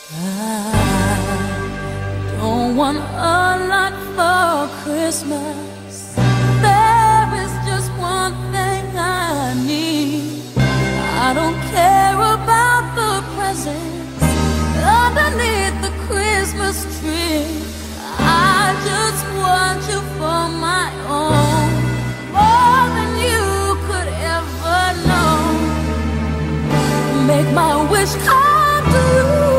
I don't want a lot for Christmas. There is just one thing I need. I don't care about the presents underneath the Christmas tree. I just want you for my own, more than you could ever know. Make my wish come true.